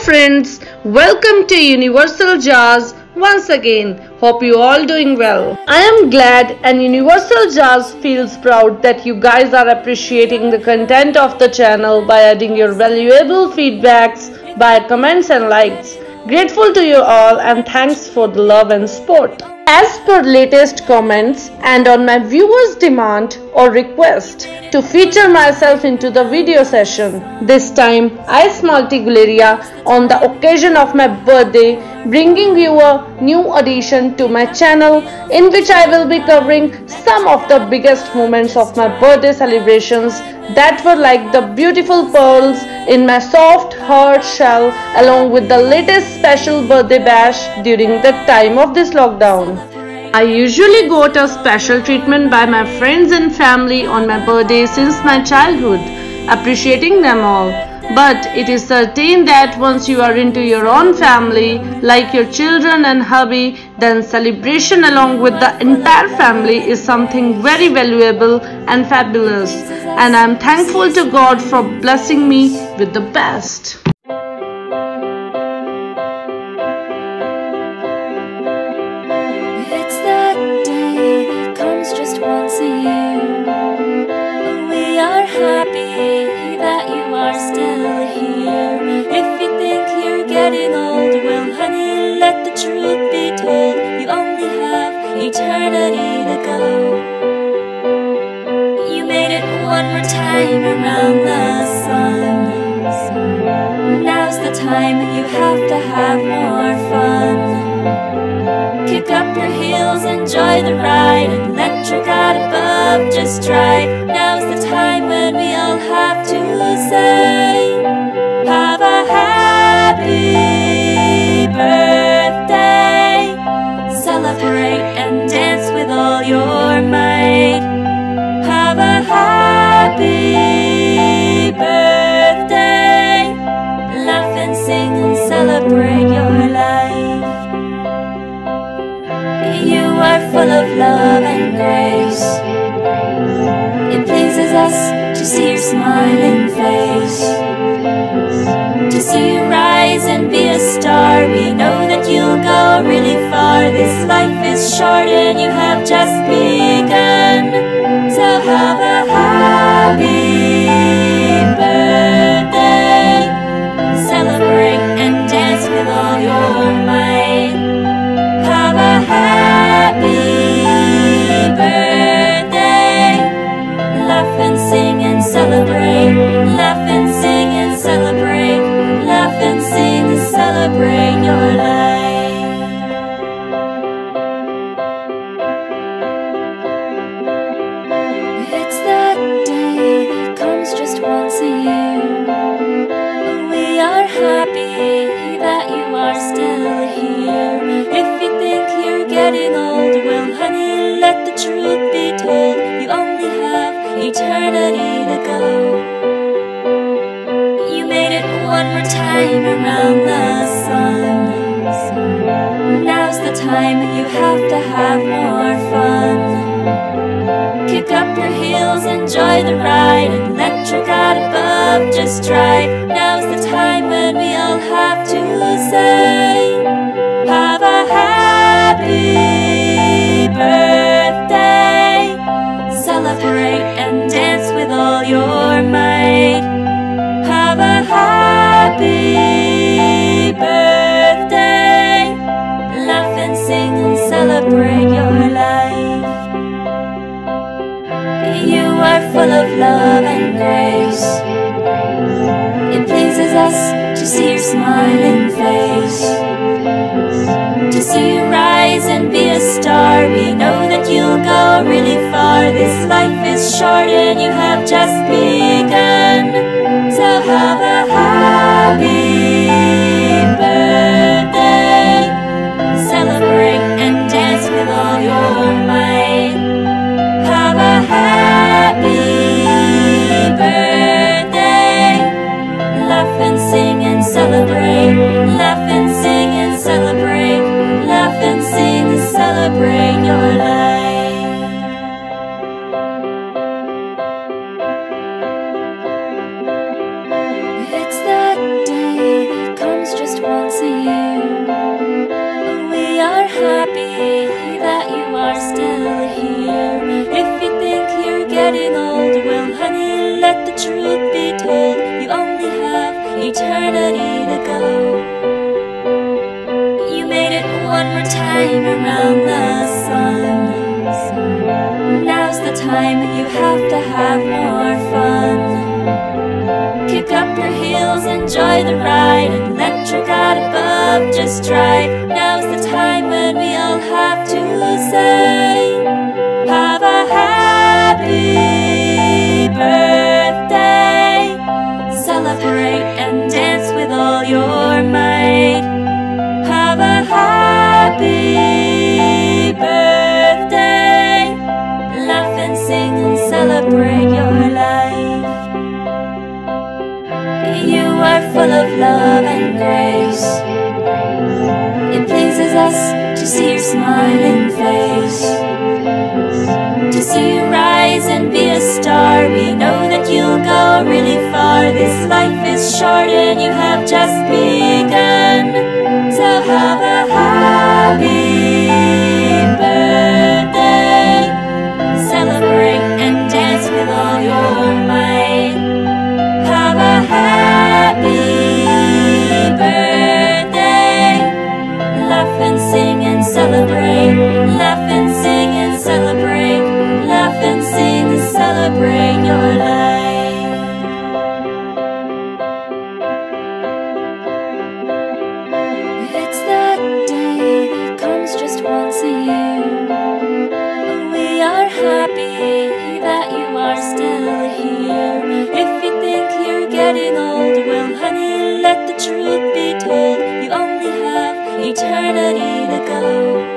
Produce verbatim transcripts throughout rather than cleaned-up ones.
friends, welcome to Universal Jazz once again. Hope you all doing well. I am glad and Universal Jazz feels proud that you guys are appreciating the content of the channel by adding your valuable feedbacks by comments and likes. Grateful to you all and thanks for the love and support. As per latest comments and on my viewers' demand or request to feature myself into the video session, this time Ice Multigularia on the occasion of my birthday, bringing you a new addition to my channel in which I will be covering some of the biggest moments of my birthday celebrations that were like the beautiful pearls in my soft heart shell, along with the latest special birthday bash during the time of this lockdown. I usually got a special treatment by my friends and family on my birthday since my childhood, appreciating them all. But it is certain that once you are into your own family, like your children and hubby, then celebration along with the entire family is something very valuable and fabulous. And I am thankful to God for blessing me with the best. It's that day that comes just once a year. We are happy that you are still here. If you think you're getting old, well honey, let the truth be told. You only have eternity to go. You made it one more time around the sun. Now's the time you have to have more fun. Kick up your heels, enjoy the ride, and let your God above just drive. Now's the time when we all have to say, have a happy birthday. Celebrate and dance with all your might. Have a happy birthday. Laugh and sing and celebrate your life. You are full of love and grace. It pleases us to see your smiling face, to see you rise and be a star. We know that you'll go really far. This life is short and you have just begun. So have a happy birthday. Celebrate and dance with all your might. Have a happy birthday. Laugh and sing and celebrate. Laugh and sing and celebrate. Laugh and sing and celebrate your life. It's that day that comes just once a year. We are happy that you are still here. If you think you're getting old, well honey, let the truth be told. You only have eternity to go. You made it one more time around the sun. Now's the time you have to have more fun. Kick up your heels, enjoy the ride, and let your God above just drive. Now's the time when we all have to say, have a happy birthday. Celebrate and dance with all your might. Have a happy birthday. Laugh and sing and celebrate your life. You are full of love and grace. It pleases us to see your smiling face, to see you rise and be a star. We know that you'll go really far. This life is short and you have just begun. So have a happy birthday. Celebrate and dance with all your might. Have a happy birthday. Laugh and sing and celebrate. Laugh and sing and celebrate. Laugh and sing and celebrate your life. eternity to go. You made it one more time around the sun. Now's the time you have to have more fun. Kick up your heels, enjoy the ride, and let your God above just drive. Now's the time when we all have to say, have a happy birthday. Celebrate and dance with all your might. Have a happy birthday. Laugh and sing and celebrate your life. You are full of love and grace. It pleases us to see your smiling face, to see you rise and be a star. We know that you'll go really far. This life is short and you have just begun. So have a happy birthday. Celebrate and dance with all your might. Have a happy birthday. Laugh and sing and celebrate. Laugh and sing and celebrate. Laugh and sing and celebrate your life. It's that day that comes just once a year. We are happy that you are still here. If you think you're getting old, well honey, let the truth be told. You only have eternity to go.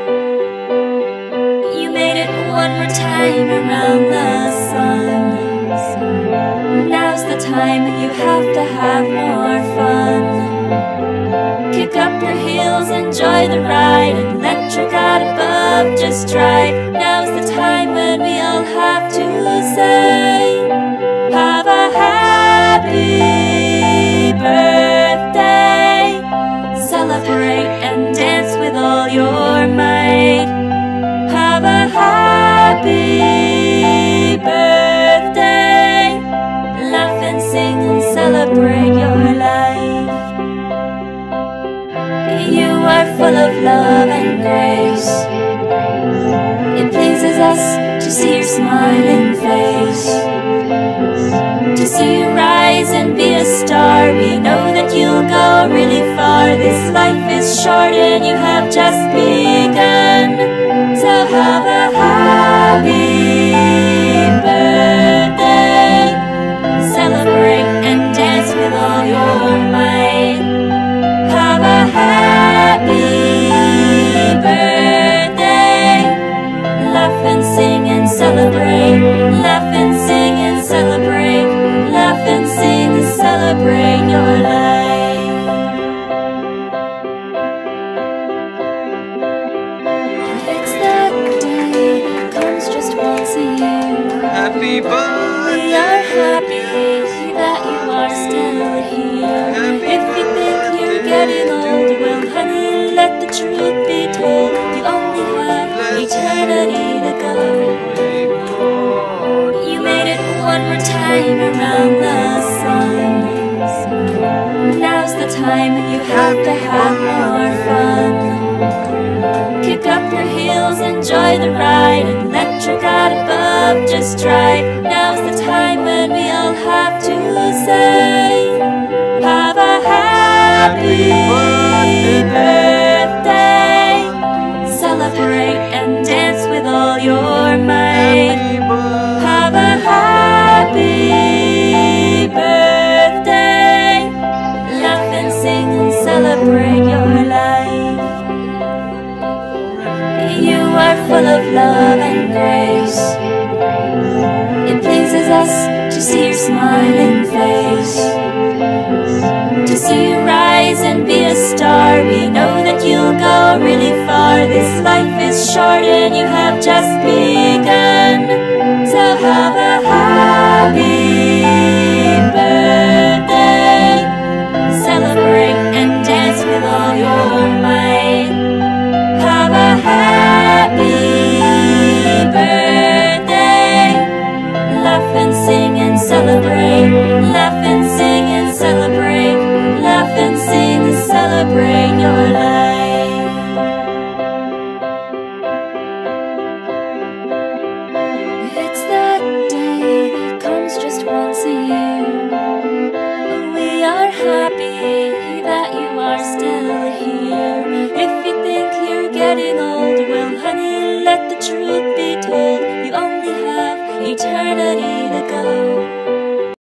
You made it one more time around the sun. Now's the time you have to have more fun. Kick up your heels, enjoy the ride, and let your God above just drive. Now's the time when we all have to say, have a happy birthday. Celebrate and dance with all your might. Have a happy birthday. Laugh and sing and celebrate your life. You are full of love and grace. It pleases us to see your smiling face, to see you rise and be a star. We know that you'll go really far. This life is short and you have just begun. So have a happy birthday. Celebrate and dance with all your might. Have a happy birthday. Laugh and sing and celebrate. Laugh and sing and celebrate. Laugh and sing and celebrate your life. It's that day that comes just once a year. Happy birthday. We are happy that you are still here. If you think you're getting old, well honey, let the truth be told. You only have eternity to go. You made it one more time around the sun. Now's the time you have to have more fun. Kick up your heels, enjoy the ride, and let your God above just drive. Now's the time when we all have to say, have a happy birthday. Celebrate and dance with all your might. Have a happy birthday. Laugh and sing and celebrate your life. You are full of love and grace. It pleases us to see your smiling face, to see you rise and be a star. We know that you'll go really far. This life is short and you have just begun. So have a happy birthday. Celebrate and dance with all your might. Have a happy birthday. Laugh and sing and celebrate.